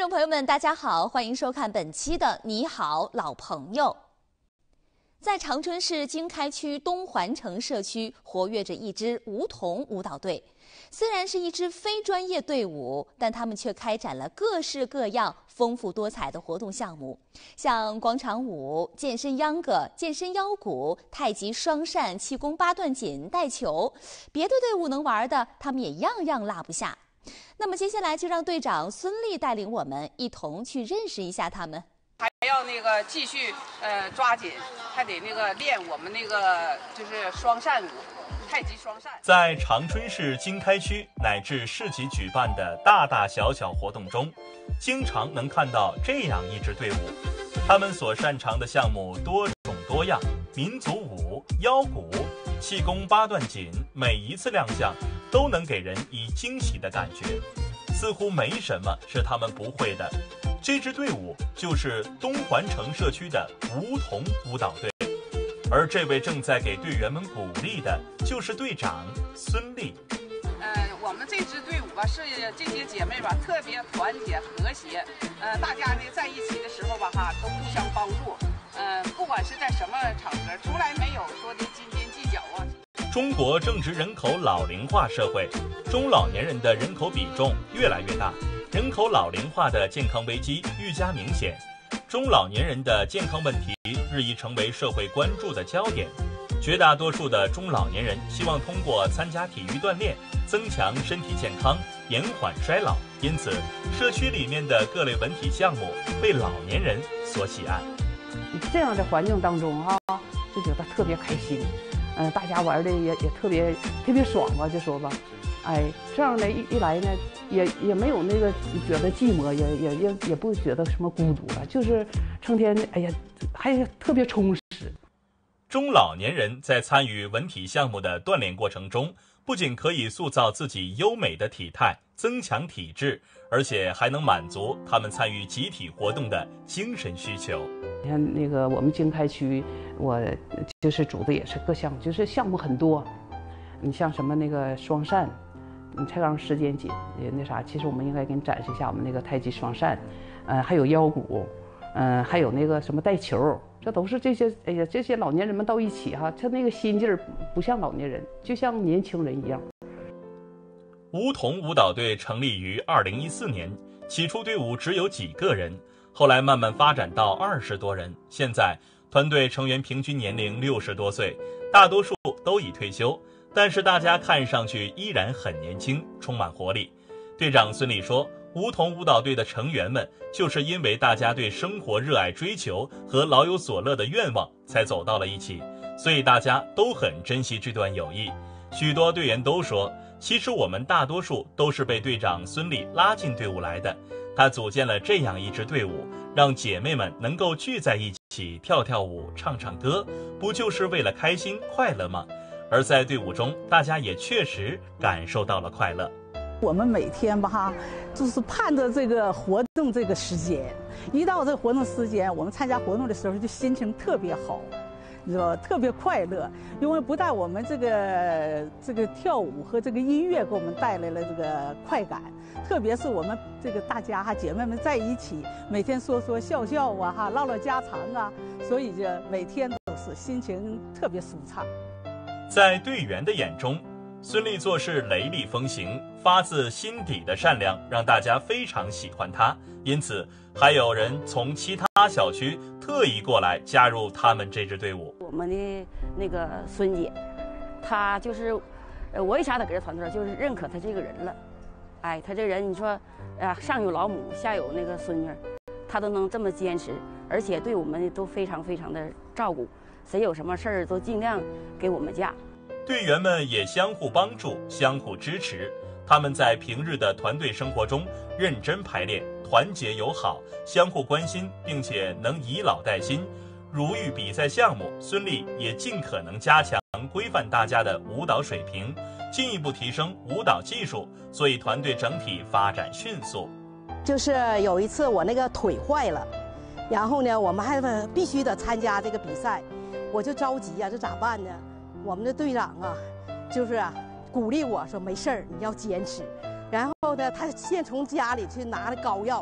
众朋友们，大家好，欢迎收看本期的《你好，老朋友》。在长春市经开区东环城社区活跃着一支梧桐舞蹈队。虽然是一支非专业队伍，但他们却开展了各式各样、丰富多彩的活动项目，像广场舞、健身秧歌、健身腰鼓、太极双扇、气功八段锦、带球，别的队伍能玩的，他们也样样落不下。那么接下来就让队长孙俪带领我们一同去认识一下他们。 还要继续抓紧，还得练我们就是双扇舞，太极双扇。 在长春市经开区乃至市级举办的大大小小活动中，经常能看到这样一支队伍，他们所擅长的项目多种多样，民族舞、腰鼓、气功八段锦，每一次亮相都能给人以惊喜的感觉，似乎没什么是他们不会的。这支队伍就是东环城社区的梧桐舞蹈队，而这位正在给队员们鼓励的就是队长孙俪。 我们这支队伍吧，是这些姐妹吧特别团结和谐，大家在一起的时候吧都互相帮助，不管是在什么场合，从来没有说的斤斤计较啊。 中国正值人口老龄化社会，中老年人的人口比重越来越大，人口老龄化的健康危机愈加明显，中老年人的健康问题日益成为社会关注的焦点。绝大多数的中老年人希望通过参加体育锻炼，增强身体健康，延缓衰老，因此社区里面的各类文体项目被老年人所喜爱。 这样的环境当中就觉得特别开心，大家玩的也特别爽吧，就说吧。这样的一来呢，也没有觉得寂寞，也不觉得什么孤独了，就是成天还特别充实。 中老年人在参与文体项目的锻炼过程中，不仅可以塑造自己优美的体态，增强体质，而且还能满足他们参与集体活动的精神需求。 你看我们经开区，我就是组的也是各项目，就是项目很多。你像什么双扇。你才刚时间紧，其实我们应该给你展示一下我们太极双扇，还有腰鼓，还有什么带球，这都是这些老年人们到一起他心劲儿不像老年人，就像年轻人一样。 梧桐舞蹈队成立于2014年，起初队伍只有几个人，后来慢慢发展到20多人，现在团队成员平均年龄60多岁，大多数都已退休。但是大家看上去依然很年轻，充满活力。队长孙俪说，梧桐舞蹈队的成员们就是因为大家对生活热爱追求和老有所乐的愿望才走到了一起，所以大家都很珍惜这段友谊。许多队员都说，其实我们大多数都是被队长孙俪拉进队伍来的，他组建了这样一支队伍，让姐妹们能够聚在一起跳跳舞、唱唱歌，不就是为了开心快乐吗？而在队伍中，大家也确实感受到了快乐。 我们每天就是盼着这个活动这个时间，一到这个活动时间，我们参加活动的时候就心情特别好，你知道，特别快乐。因为不但我们这个跳舞和这个音乐给我们带来了这个快感，特别是我们大家姐妹们在一起，每天说说笑笑唠唠家常所以就每天都是心情特别舒畅。 在队员的眼中，孙俪做事雷厉风行，发自心底的善良，让大家非常喜欢她。因此，还有人从其他小区特意过来加入他们这支队伍。 我们的孙姐，她就是我一下子给这团队就是认可她这个人了。她这个人，你说上有老母，下有孙女，她都能这么坚持，而且对我们都非常非常的照顾。谁有什么事儿都尽量给我们家。 队员们也相互帮助，相互支持。他们在平日的团队生活中认真排练，团结友好，相互关心，并且能以老带新。如遇比赛项目，孙俪也尽可能加强规范大家的舞蹈水平，进一步提升舞蹈技术，所以团队整体发展迅速。 就是有一次我腿坏了，然后呢，我们还必须得参加这个比赛。我就着急这咋办呢？我们的队长就是鼓励我说没事儿，你要坚持。然后呢，他先从家里去拿了膏药，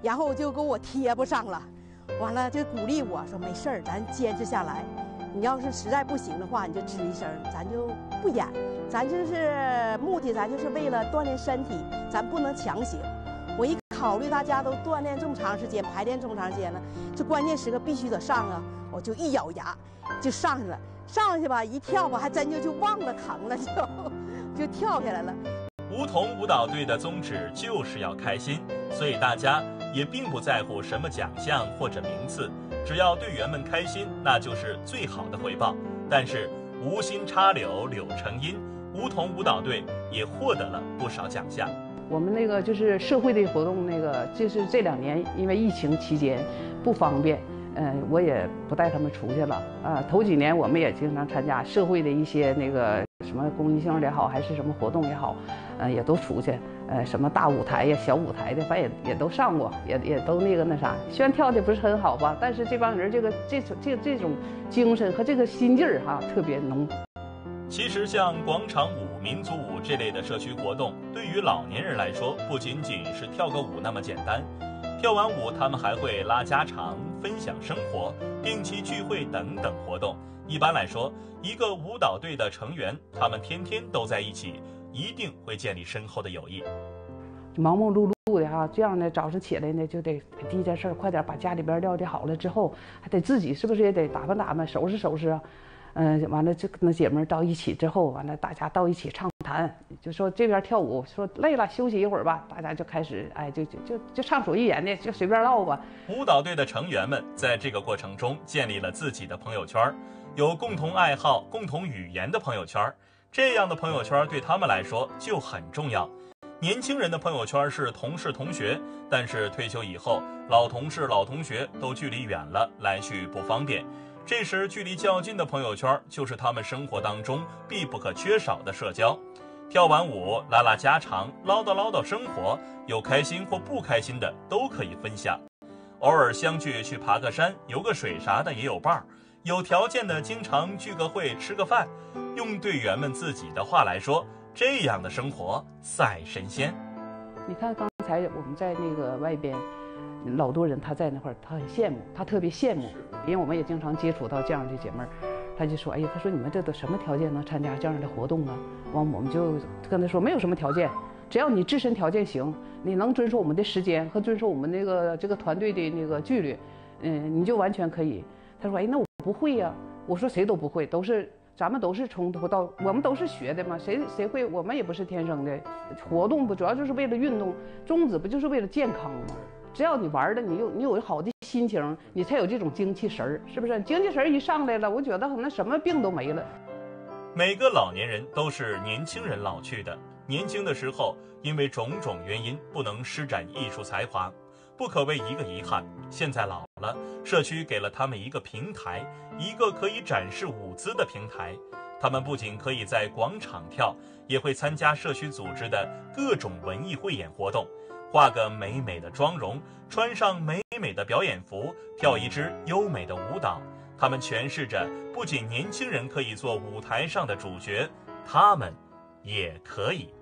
然后就给我贴不上了，完了就鼓励我说没事儿，咱坚持下来。你要是实在不行的话，你就吱一声，咱就不演。咱就是目的，咱就是为了锻炼身体，咱不能强行。我一考虑大家都锻炼这么长时间，排练这么长时间了，这关键时刻必须得上啊！我就一咬牙就上去了，上去吧，一跳吧，还真就忘了疼了，就跳下来了。 梧桐舞蹈队的宗旨就是要开心，所以大家也并不在乎什么奖项或者名次，只要队员们开心，那就是最好的回报。但是无心插柳柳成荫，梧桐舞蹈队也获得了不少奖项。 我们那个就是社会的活动，那个就是这2年因为疫情期间不方便，我也不带他们出去了啊。头几年我们也经常参加社会的一些那个什么公益性也好，还是什么活动也好，也都出去，什么大舞台呀、小舞台的，反正也都上过，也都那啥。虽然跳的不是很好吧，但是这帮人这种精神和这个心劲儿哈特别浓。 其实像广场舞、民族舞这类的社区活动，对于老年人来说，不仅仅是跳个舞那么简单。跳完舞，他们还会拉家常、分享生活、定期聚会等等活动。一般来说，一个舞蹈队的成员，他们天天都在一起，一定会建立深厚的友谊。 忙忙碌碌的哈，这样呢，早上起来呢，就得第一件事快点把家里边料理好了之后，还得自己是不是也得打扮、收拾啊？完了，就跟那姐妹到一起之后，完了大家到一起畅谈，就说这边跳舞，说累了休息一会儿吧，大家就开始就畅所欲言的，就随便唠吧。 舞蹈队的成员们在这个过程中建立了自己的朋友圈，有共同爱好、共同语言的朋友圈，这样的朋友圈对他们来说就很重要。年轻人的朋友圈是同事同学，但是退休以后，老同事老同学都距离远了，来去不方便。这时距离较近的朋友圈就是他们生活当中必不可缺少的社交。跳完舞拉拉家常，唠叨生活，有开心或不开心的都可以分享。偶尔相聚去爬个山、游个水啥的也有伴儿，有条件的经常聚个会吃个饭。用队员们自己的话来说，这样的生活赛神仙。 你看刚才我们在那个外边，老多人他在那块儿，他很羡慕，他特别羡慕，因为我们也经常接触到这样的姐妹儿，他就说，哎呀，他说你们这都什么条件能参加这样的活动啊？完我们就跟他说，没有什么条件，只要你自身条件行，你能遵守我们的时间和遵守我们这个团队的那个纪律，你就完全可以。他说，哎，那我不会呀。我说谁都不会，咱们都是从头到，我们都是学的嘛，谁会？我们也不是天生的。活动不主要就是为了运动，宗旨不就是为了健康吗？只要你玩的，你有好的心情，你才有这种精气神儿，是不是？精气神儿一上来了，我觉得可能什么病都没了。 每个老年人都是年轻人老去的，年轻的时候因为种种原因不能施展艺术才华，不可谓一个遗憾。现在老了，社区给了他们一个平台，一个可以展示舞姿的平台。他们不仅可以在广场跳，也会参加社区组织的各种文艺汇演活动，化个美美的妆容，穿上美美的表演服，跳一支优美的舞蹈。他们诠释着，不仅年轻人可以做舞台上的主角，他们也可以。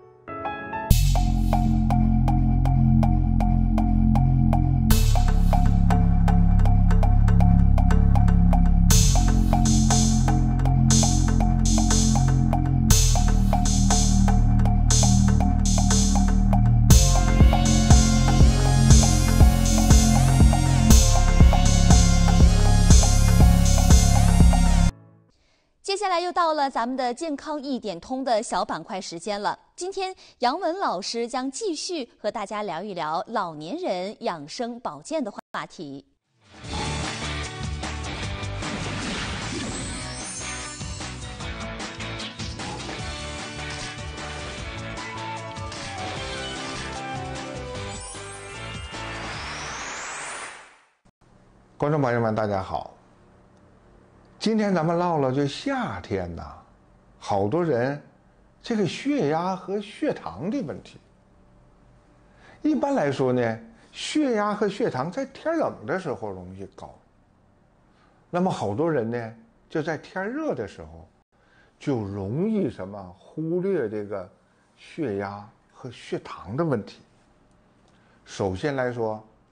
接下来又到了咱们的健康一点通的小板块时间了。今天杨文老师将继续和大家聊一聊老年人养生保健的话题。 观众朋友们，大家好。今天咱们唠唠这夏天呐，好多人这个血压和血糖的问题。一般来说呢，血压和血糖在天冷的时候容易高，那么好多人呢就在天热的时候就容易忽略这个血压和血糖的问题。首先来说，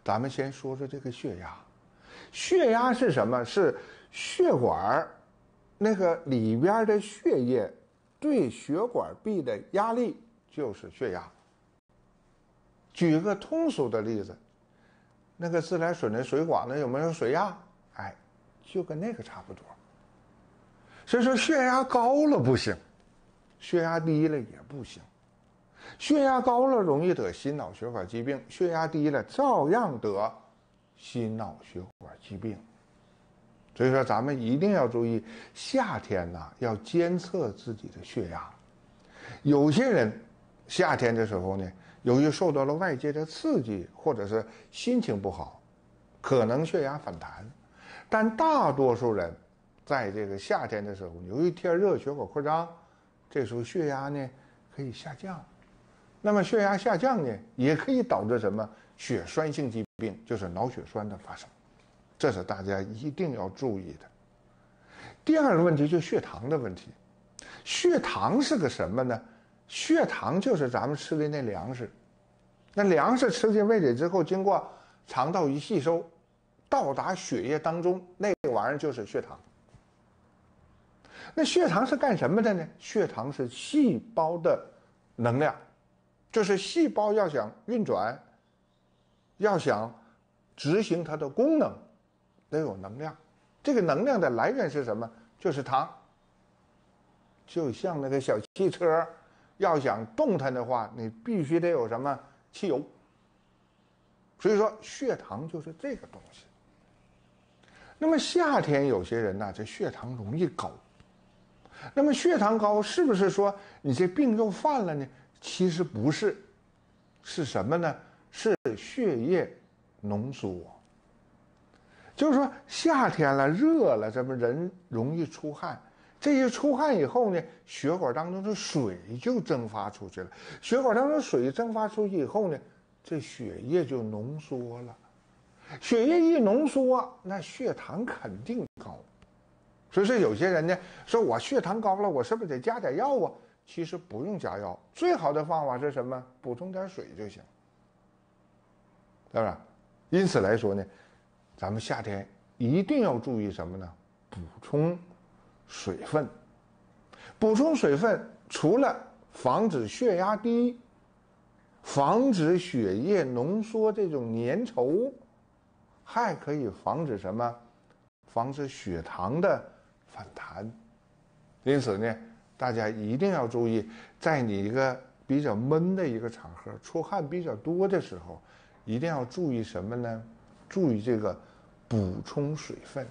咱们先说说这个血压。血压是什么？是血管那个里边的血液对血管壁的压力，就是血压。举个通俗的例子，那个自来水的水管呢有没有水压？哎，就跟那个差不多。所以说血压高了不行，血压低了也不行。血压高了容易得心脑血管疾病，血压低了照样得心脑血管疾病。所以说咱们一定要注意，夏天呢要监测自己的血压。有些人夏天的时候呢，由于受到了外界的刺激，或者是心情不好，可能血压反弹。但大多数人在这个夏天的时候，由于天热，血管扩张，这时候血压呢可以下降。那么血压下降呢，也可以导致什么血栓性疾病，就是脑血栓的发生。这是大家一定要注意的。第二个问题就是血糖的问题。血糖是个什么呢？血糖就是咱们吃的那粮食，那粮食吃进胃里之后，经过肠道一吸收，到达血液当中，那个玩意儿就是血糖。那血糖是干什么的呢？血糖是细胞的能量，就是细胞要想运转，要想执行它的功能，得有能量。这个能量的来源是什么？就是糖。就像那个小汽车要想动弹的话，你必须得有什么？汽油。所以说血糖就是这个东西。那么夏天有些人呢，这血糖容易高。那么血糖高是不是说你这病又犯了呢？其实不是，是什么呢？是血液浓缩。就是说夏天了，热了，咱们人容易出汗。这一出汗以后呢，血管当中的水就蒸发出去了。血管当中水蒸发出去以后呢，这血液就浓缩了。血液一浓缩，那血糖肯定高。所以说有些人呢说我血糖高了，我是不是得加点药啊？其实不用加药，最好的方法是什么？补充点水就行，对吧？因此来说呢，咱们夏天一定要注意什么呢？补充水分。补充水分除了防止血压低，防止血液浓缩这种粘稠，还可以防止什么？防止血糖的反弹。因此呢，大家一定要注意，在你一个比较闷的一个场合，出汗比较多的时候，一定要注意什么呢？注意这个补充水分。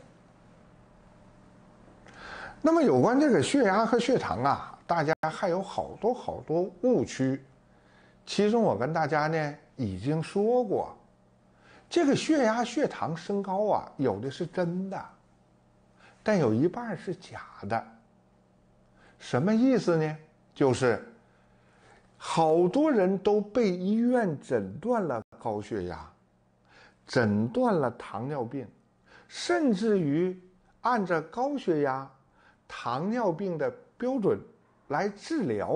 那么有关这个血压和血糖啊，大家还有好多误区。其中我跟大家呢已经说过，这个血压血糖升高啊，有的是真的，但有一半是假的。什么意思呢？就是好多人都被医院诊断了高血压，诊断了糖尿病，甚至于按照高血压糖尿病的标准来治疗。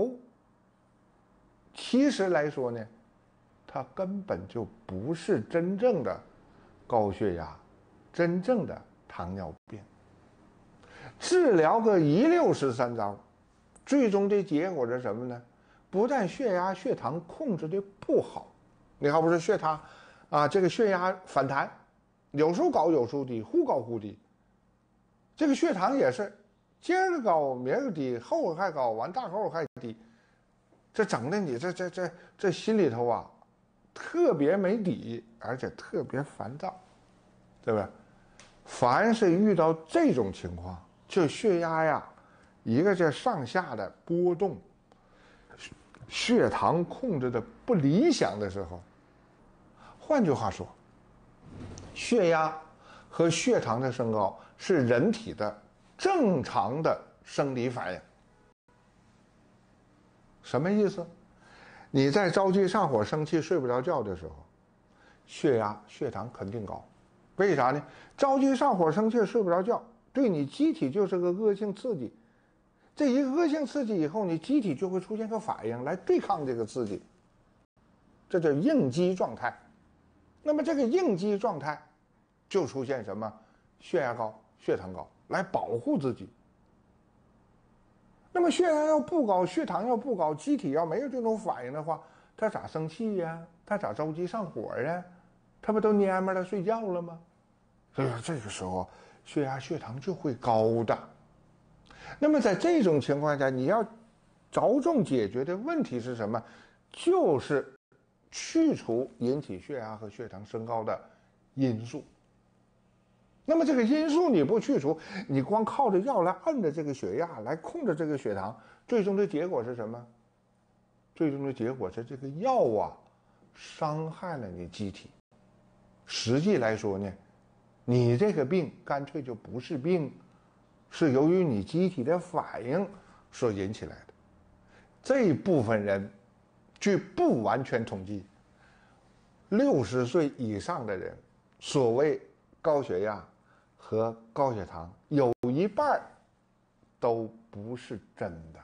其实来说呢，它根本就不是真正的高血压，真正的糖尿病。治疗个163招，最终的结果是什么呢？不但血压血糖控制的不好，你好比说血糖啊，这个血压反弹，有时候高有时候低，忽高忽低。这个血糖也是今儿个高明儿个低，后还高完大后还低，这整的你这心里头啊特别没底，而且特别烦躁，对吧？凡是遇到这种情况，就血压呀一个这上下的波动，血糖控制的不理想的时候，换句话说，血压和血糖的升高是人体的正常的生理反应。什么意思？你在着急上火生气睡不着觉的时候，血压血糖肯定高。为啥呢？着急上火生气睡不着觉，对你机体就是个恶性刺激。这一个恶性刺激以后，你机体就会出现个反应来对抗这个刺激，这叫应激状态。 那么这个应激状态就出现什么？血压高、血糖高，来保护自己。那么血压要不高，血糖要不高，机体要没有这种反应的话，他咋生气呀？他咋着急上火呀？他不都蔫巴了睡觉了吗？所以说这个时候血压、血糖就会高的。那么在这种情况下，你要着重解决的问题是什么？就是去除引起血压和血糖升高的因素。那么这个因素你不去除，你光靠着药来按着这个血压来控制这个血糖，最终的结果是什么？最终的结果是这个药啊伤害了你机体。实际来说呢，你这个病干脆就不是病，是由于你机体的反应所引起来的。这一部分人，据不完全统计，60岁以上的人，所谓高血压和高血糖，有一半都不是真的。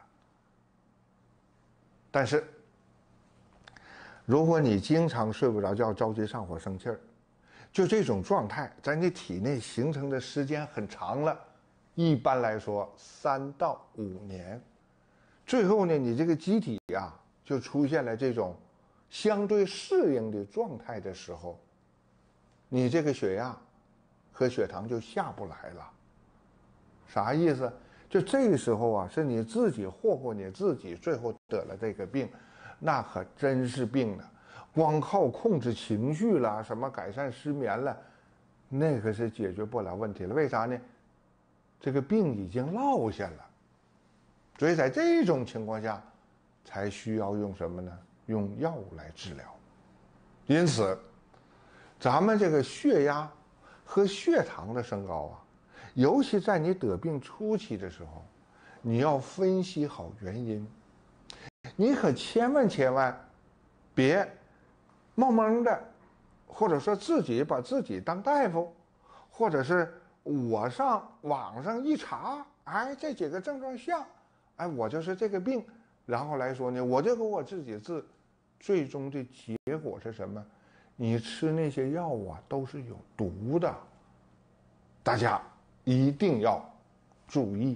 但是，如果你经常睡不着觉、着急上火、生气儿，就这种状态在你体内形成的时间很长了，一般来说3到5年，最后呢，你这个机体啊就出现了这种相对适应的状态的时候，你这个血压和血糖就下不来了。啥意思？就这个时候啊，是你自己祸祸你自己，最后得了这个病，那可真是病了。光靠控制情绪了，什么改善失眠了，那个是解决不了问题了。为啥呢？这个病已经落下了。所以在这种情况下，才需要用什么呢？用药物来治疗。因此，咱们这个血压和血糖的升高啊，尤其在你得病初期的时候，你要分析好原因。你可千万别冒蒙的，或者说自己把自己当大夫，或者是我上网上一查，哎，这几个症状像，哎，我就是这个病，然后来说呢，我就给我自己治，最终的结果是什么？你吃那些药啊都是有毒的，大家一定要注意。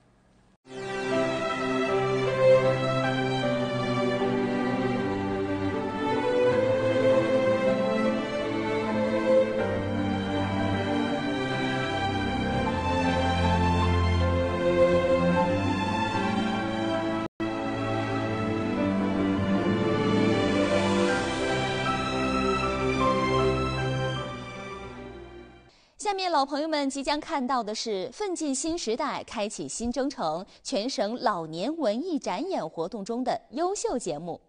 下面老朋友们即将看到的是奋进新时代开启新征程全省老年文艺展演活动中的优秀节目。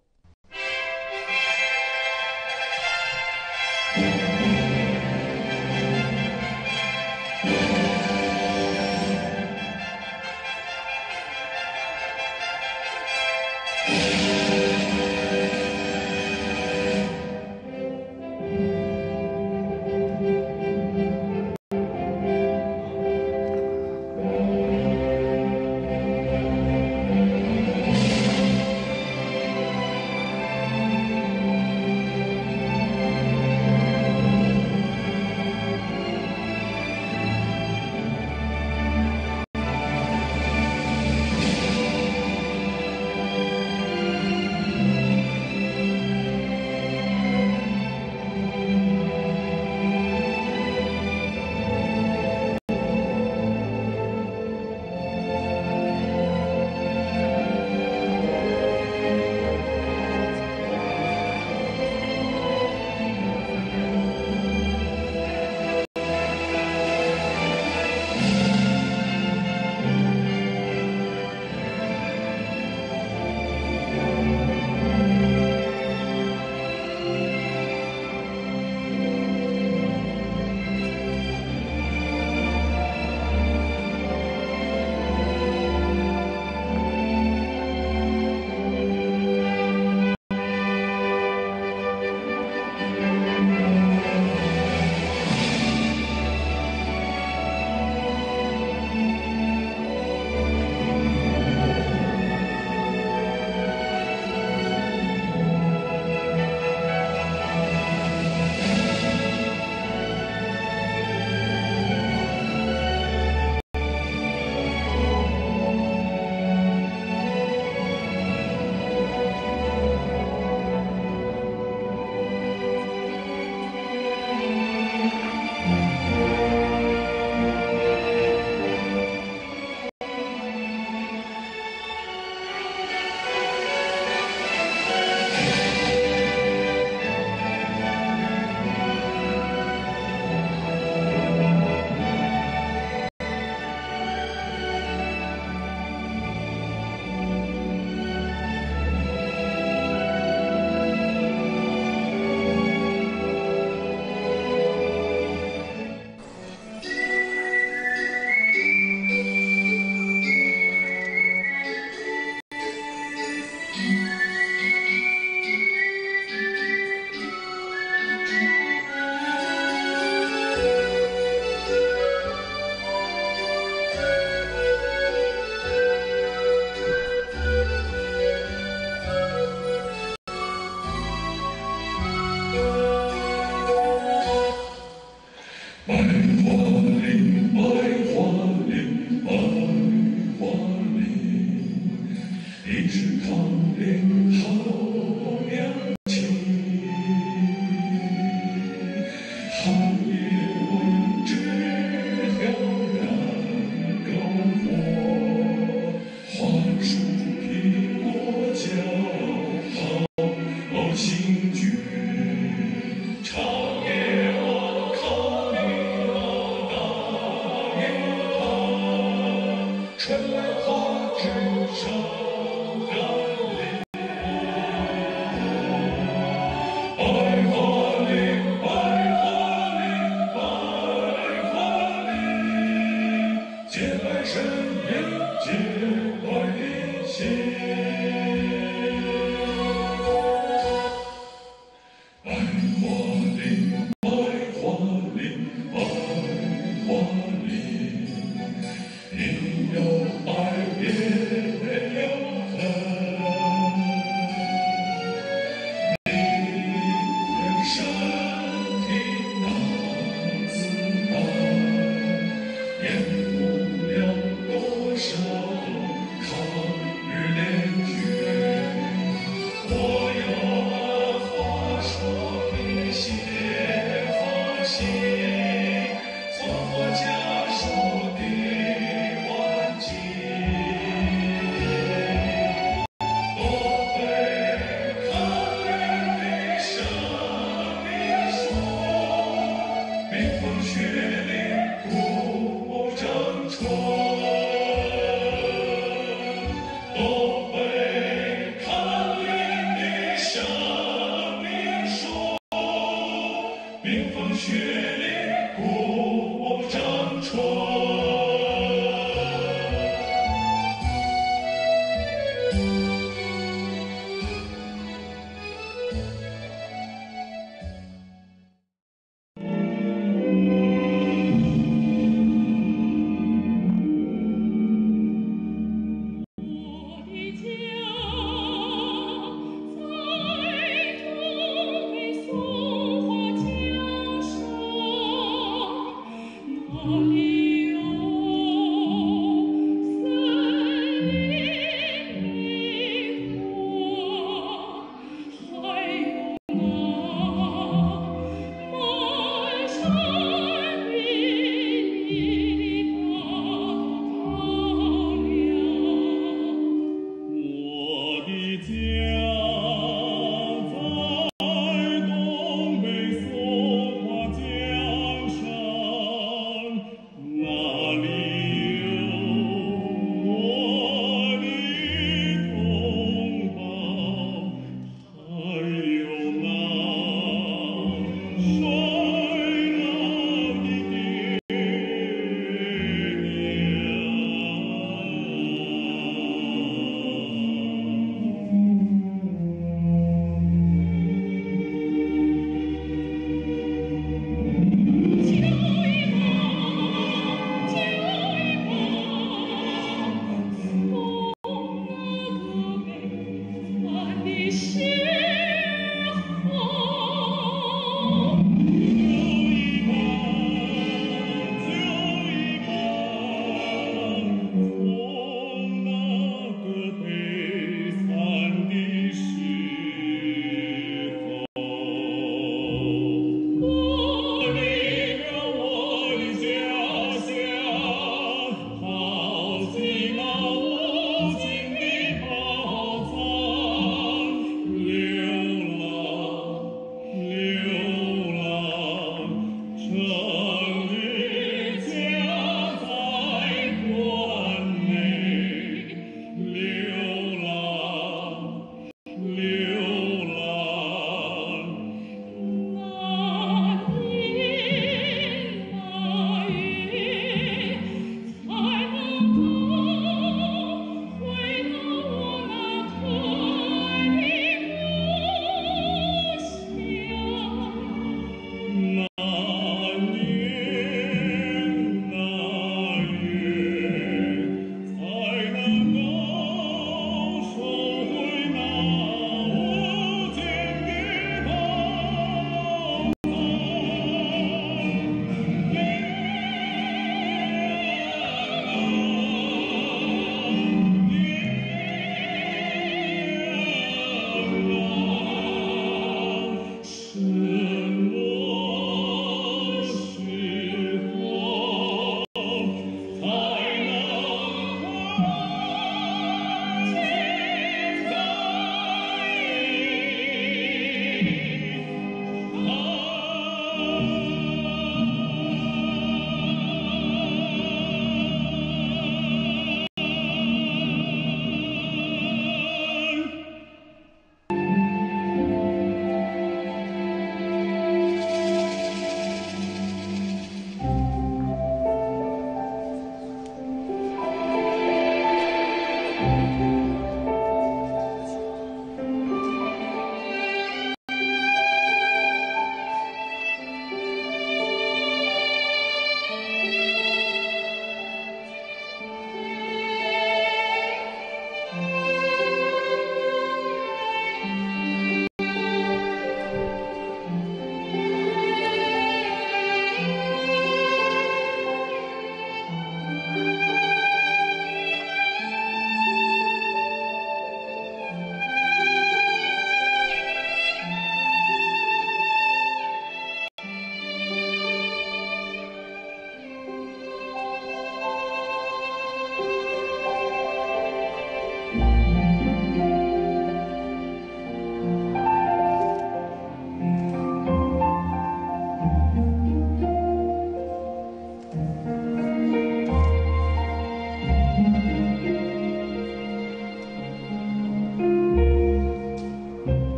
手。